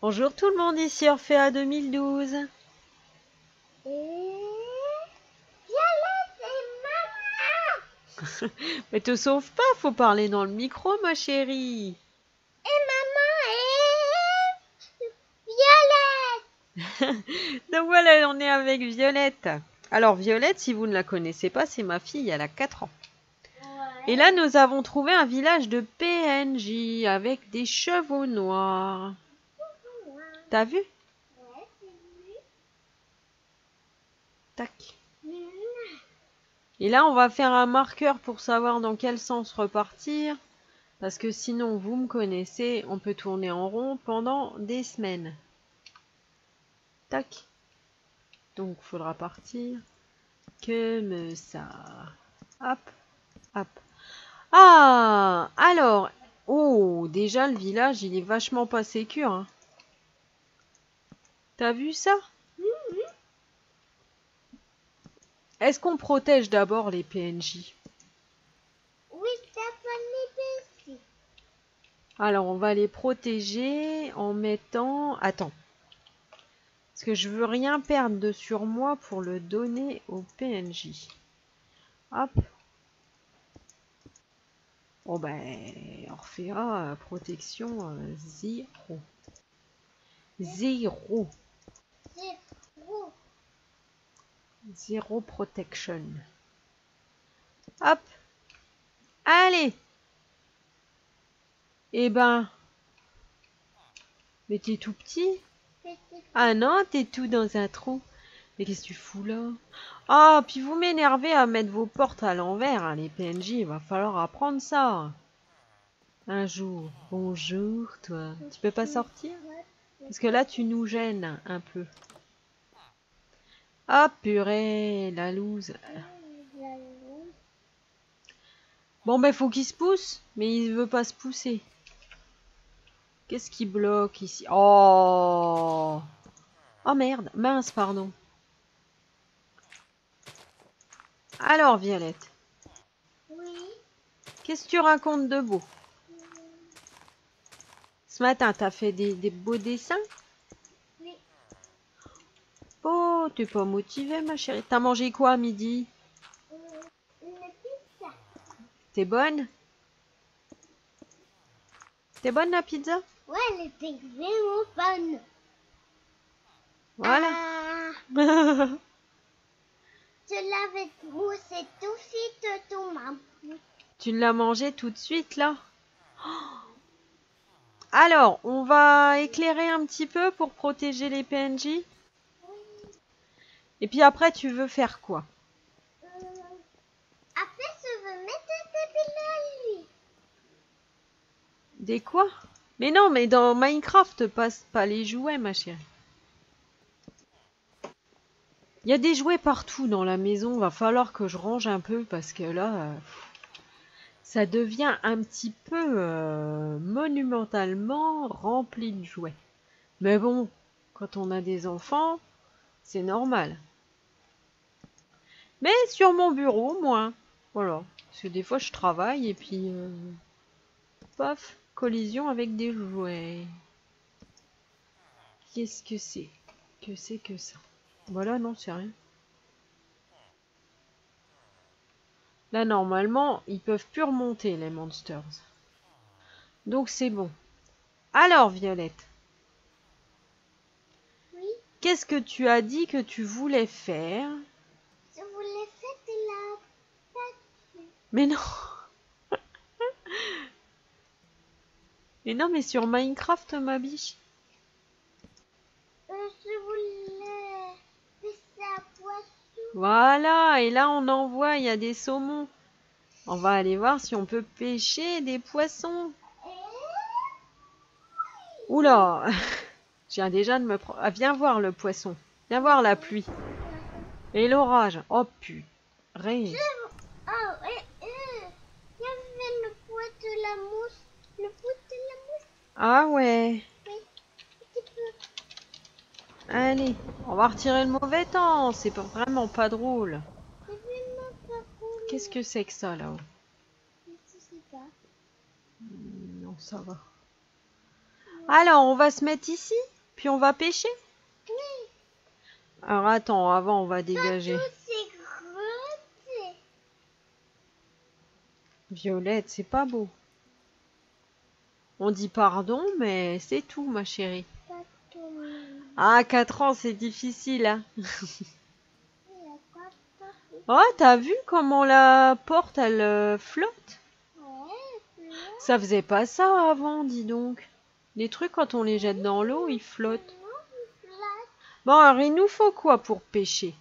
Bonjour tout le monde, ici Orphea 2012. Et Violette et maman. Mais te sauve pas, faut parler dans le micro ma chérie. Et maman et Violette. Donc voilà, on est avec Violette. Alors Violette, si vous ne la connaissez pas, c'est ma fille, elle a 4 ans. Et là, nous avons trouvé un village de PNJ avec des chevaux noirs. T'as vu? Ouais, c'est lui. Tac. Et là, on va faire un marqueur pour savoir dans quel sens repartir. Parce que sinon, vous me connaissez, on peut tourner en rond pendant des semaines. Tac. Donc, il faudra partir comme ça. Hop, hop. Ah, alors, oh, déjà le village, il est vachement pas sécure. Hein. T'as vu ça? Est-ce qu'on protège d'abord les PNJ? Oui, t'as pas les ici. Alors, on va les protéger en mettant... Attends. Parce que je veux rien perdre de sur moi pour le donner au PNJ. Hop. Bon ben, Orphea, protection 0. 0. Zéro. 0 protection. Hop. Allez. Eh ben. Mais t'es tout petit. Ah non, t'es tout dans un trou. Mais qu'est-ce que tu fous là? Ah, puis vous m'énervez à mettre vos portes à l'envers, hein, les PNJ. Il va falloir apprendre ça. Un jour. Bonjour, toi. Tu peux pas sortir? Parce que là, tu nous gênes un peu. Ah, purée, la loose. Bon, ben, faut qu'il se pousse. Mais il veut pas se pousser. Qu'est-ce qui bloque ici? Oh! Oh merde, mince, pardon. Alors, Violette, Oui. qu'est-ce que tu racontes de beau? Ce matin, t'as fait des beaux dessins? Oui. Oh, t'es pas motivée, ma chérie. T'as mangé quoi à midi? Une pizza. T'es bonne? T'es bonne la pizza? Ouais, elle était vraiment bonne. Voilà. Ah, je l'avais moussé tout de suite tout maman. Tu l'as mangé tout de suite, là? Alors, on va éclairer un petit peu pour protéger les PNJ. Et puis après, tu veux faire quoi? Après, je veux mettre des piles à lui. Des quoi? Mais non, mais dans Minecraft, passe pas les jouets, ma chérie. Il y a des jouets partout dans la maison. Va falloir que je range un peu parce que là, ça devient un petit peu monumentalement rempli de jouets. Mais bon, quand on a des enfants, c'est normal. Mais sur mon bureau, moins. Voilà. Parce que des fois, je travaille et puis, paf, collision avec des jouets. Qu'est-ce que c'est? Que c'est que ça? Voilà, non, c'est rien. Là, normalement, ils peuvent plus remonter, les monsters. Donc, c'est bon. Alors, Violette, Oui, qu'est-ce que tu as dit que tu voulais faire? je voulais faire de la pâte. Mais non! Mais non, mais sur Minecraft, ma biche. Je voulais faire ça poisson. Voilà, et là, on en voit, il y a des saumons. On va aller voir si on peut pêcher des poissons. Oula! Je viens déjà de me prendre... Ah, viens voir le poisson. Viens voir la pluie. Et l'orage. Oh, putain. Oh, il y avait le poids de la mousse. Le poids de la mousse. Ah ouais. Oui, un petit peu. Allez, on va retirer le mauvais temps. C'est vraiment pas drôle. C'est vraiment pas cool. Qu'est-ce que c'est que ça, là-haut? Je sais pas. Non, ça va. Alors, on va se mettre ici. puis on va pêcher? Oui. Alors attends, avant on va dégager. Toutes ces grottes. Violette, c'est pas beau. On dit pardon, mais c'est tout, ma chérie. Pas tout. Ah, 4 ans, c'est difficile, hein. Il y a quoi pas tout. Oh, t'as vu comment la porte, elle flotte? Ouais, là. Ça faisait pas ça avant, dis donc. Les trucs, quand on les jette dans l'eau, ils flottent. Là. Bon, alors il nous faut quoi pour pêcher?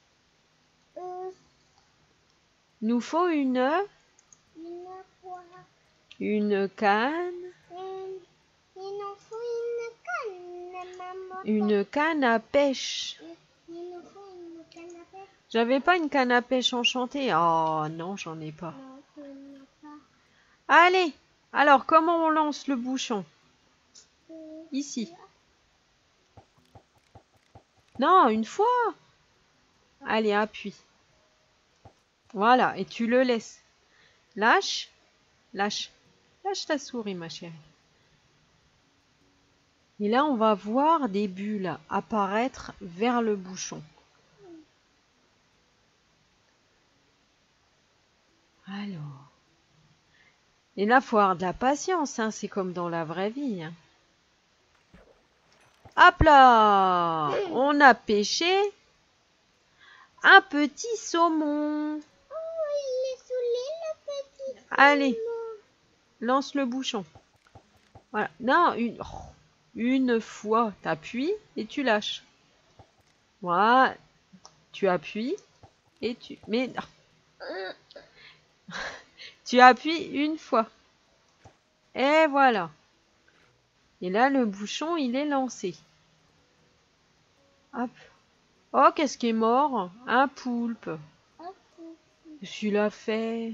Nous faut Une quoi? une canne, Il nous faut une canne, maman. une canne à pêche. Il nous faut une canne à pêche. J'avais pas une canne à pêche enchantée. Oh non, j'en ai pas. Non, tu n'as pas. Allez, alors comment on lance le bouchon? Ici. Non, une fois. Allez, appuie. Voilà, et tu le laisses. Lâche, lâche, lâche ta souris, ma chérie. Et là, on va voir des bulles apparaître vers le bouchon. Alors. Et là, il faut avoir de la patience, hein, c'est comme dans la vraie vie. Hein. Hop là! On a pêché un petit saumon. Oh, il est saoulé, le petit. Allez, lance le bouchon. Voilà. Non, une fois, t'appuies et tu lâches. Voilà. Tu appuies et tu... Mais non. Tu appuies une fois. Et voilà. Et là, le bouchon, il est lancé. Hop. Oh, qu'est-ce qui est mort? Un poulpe. Qu'est-ce qu'il a fait?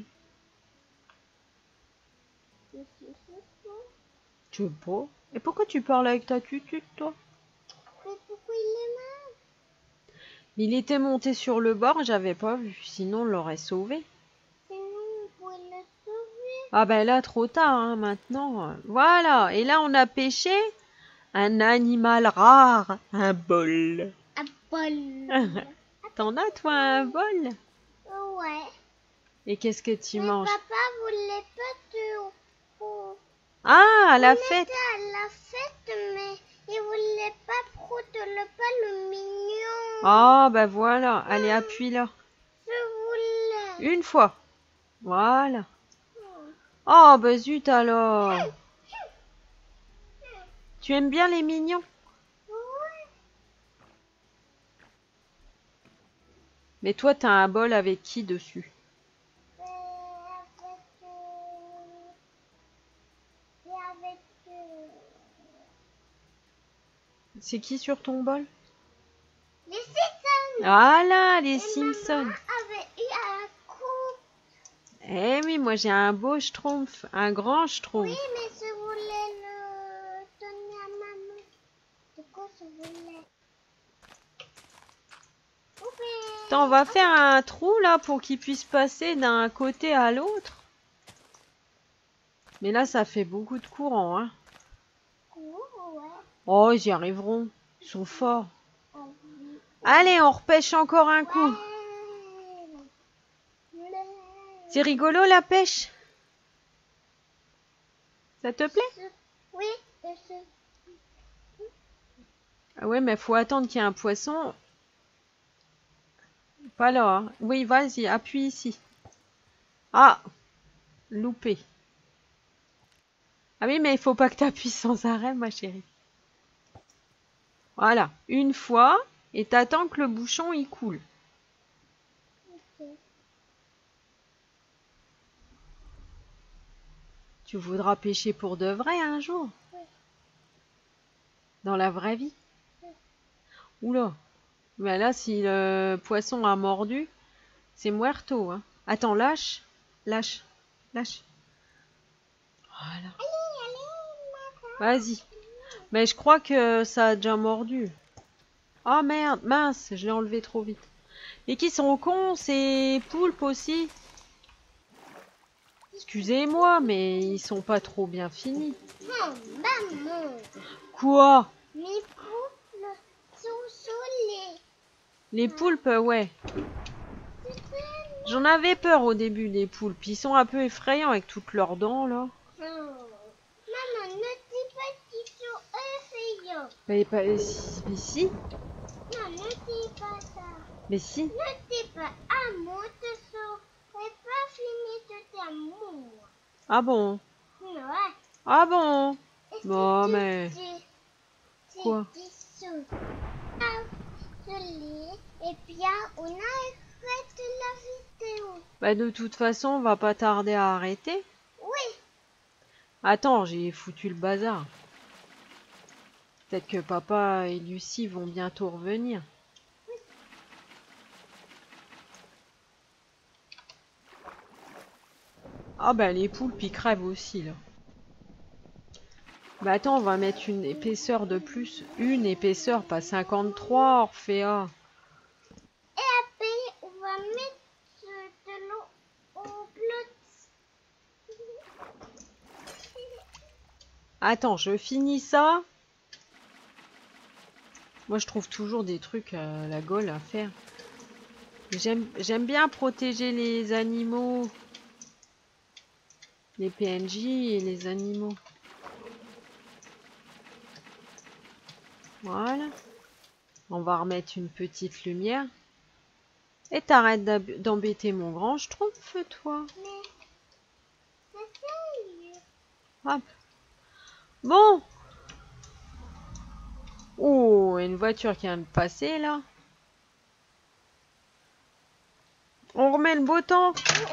Je sais pas. Et pourquoi tu parles avec ta tutute, toi? Mais pourquoi il est mort? Il était monté sur le bord, j'avais pas vu. Sinon, on l'aurait sauvé. Sinon, on pourrait le sauver. Ah ben là, trop tard, hein, maintenant. Voilà. Et là, on a pêché un animal rare. Un bol. Un bol. T'en as, toi, un bol? Ouais. Et qu'est-ce que tu Mais manges? papa voulait pas te... Ah, à la On fête. était à la fête, mais il voulait pas prendre le pas le mignon. Ah, ben voilà. Allez, appuie là. Je voulais. Une fois. Voilà. Oh, ben zut alors. Tu aimes bien les mignons? Ouais. Mais toi, t'as un bol avec qui dessus? C'est qui sur ton bol? Les Simpsons. Voilà, les Et Simpsons. maman avait eu un coup. Eh oui, moi j'ai un beau schtroumpf, un grand schtroumpf. Oui, mais je voulais le donner à maman. Du coup, je voulais. Attends, on va faire un trou là pour qu'il puisse passer d'un côté à l'autre. Mais là, ça fait beaucoup de courant, hein. Ouais. Oh, ils y arriveront. Ils sont forts. Allez, on repêche encore un coup. C'est rigolo la pêche? Ça te plaît? Oui. Ah ouais, mais faut attendre qu'il y ait un poisson. Pas là. Hein. Oui, vas-y, appuie ici. Ah, loupé. Ah oui, mais il faut pas que tu appuies sans arrêt, ma chérie. Voilà, une fois, et t'attends que le bouchon il coule. Tu voudras pêcher pour de vrai un jour? Dans la vraie vie? Oula. Mais là, si le poisson a mordu, c'est muerto. Hein. Attends, lâche. Lâche. Lâche. Voilà. Vas-y. Mais je crois que ça a déjà mordu. Oh merde, mince, je l'ai enlevé trop vite. Et qui sont cons, ces poulpes aussi? Excusez-moi, mais ils sont pas trop bien finis. Maman. Quoi? Mes poules. Les poulpes, ouais. J'en avais peur au début des poulpes. Ils sont un peu effrayants avec toutes leurs dents, là. Maman, ne dis pas qu'ils sont effrayants. Mais si. Non, ne dis pas ça. Mais si. Ne dis pas amour, tu serais pas fini de t'amour. Ah bon? Ouais. Ah bon? Et si Bon, tu mais... dis, Quoi? Et bien, on arrête la vidéo. Bah de toute façon, on va pas tarder à arrêter. Oui. Attends, j'ai foutu le bazar. Peut-être que papa et Lucie vont bientôt revenir. Ah bah les poulpes ils crèvent aussi là. Bah attends, on va mettre une épaisseur de plus. Une épaisseur, pas 53, Orphea. Et après, on va mettre de l'eau au bleu. Attends, je finis ça. Moi je trouve toujours des trucs à la gaule à faire. J'aime bien protéger les animaux. Les PNJ et les animaux. Voilà. On va remettre une petite lumière. Et t'arrêtes d'embêter mon grand schtroumpf, toi. Mais c'est sérieux. Hop. Bon. Oh, une voiture qui vient de passer, là. On remet le beau temps.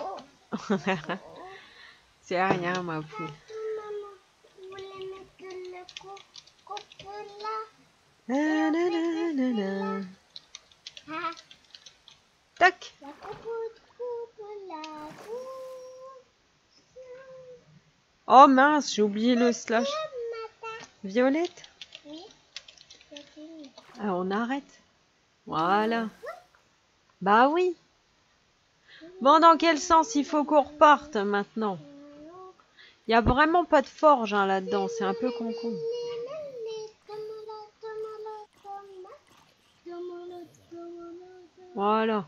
C'est rien, ma poule. Maman, vous voulez mettre le coupe là? Nananana. Ah, Tac. la coupe là. Oh mince, j'ai oublié le slash. Violette. Oui, c'est fini. Ah, on arrête. Voilà. Bah oui. Bon, dans quel sens il faut qu'on reparte maintenant? Il n'y a vraiment pas de forge hein, là-dedans, c'est un peu con-con. Voilà.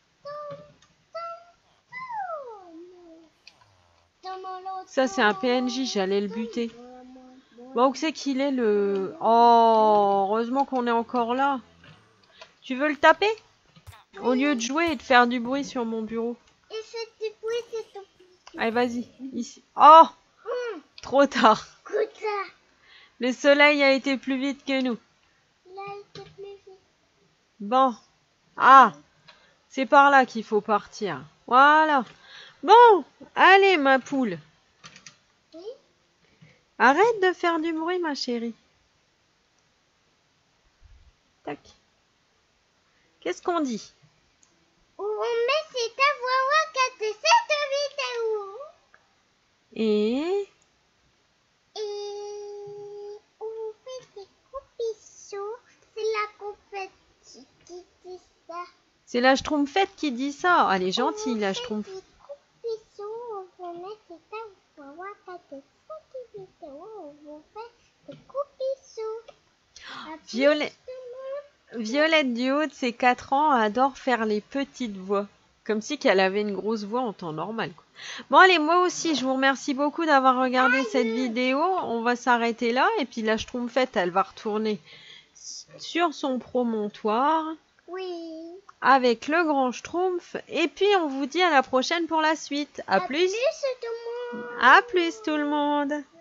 Ça, c'est un PNJ, j'allais le buter. Bon, où c'est qu'il est le... Oh, heureusement qu'on est encore là. Tu veux le taper? Au lieu de jouer et de faire du bruit sur mon bureau. Et ce bruit, c'est tout. Allez, vas-y. Ici. Oh, trop tard. Écoute, Le soleil a été plus vite que nous. là, il est plus vite. Bon. Ah, c'est par là qu'il faut partir. Voilà. Bon, allez, ma poule. Oui. Arrête de faire du bruit, ma chérie. Tac. Qu'est-ce qu'on dit? On met cette avoir regardé cette vidéo. Et On fait des gros bisous. C'est la compète qui dit ça. c'est la Schtroumpfette qui dit ça. Elle est gentille, la Schtroumpf. On fait des gros bisous. On va mettre cette avoir regardé cette vidéo. On fait des gros bisous. Violette du haut de ses 4 ans adore faire les petites voix. Comme si qu'elle avait une grosse voix en temps normal. Quoi. Bon allez, moi aussi, je vous remercie beaucoup d'avoir regardé cette vidéo. On va s'arrêter là. Et puis la Schtroumpfette, elle va retourner sur son promontoire. Oui. Avec le grand Schtroumpf. Et puis on vous dit à la prochaine pour la suite. À plus. Tout le monde. À plus tout le monde.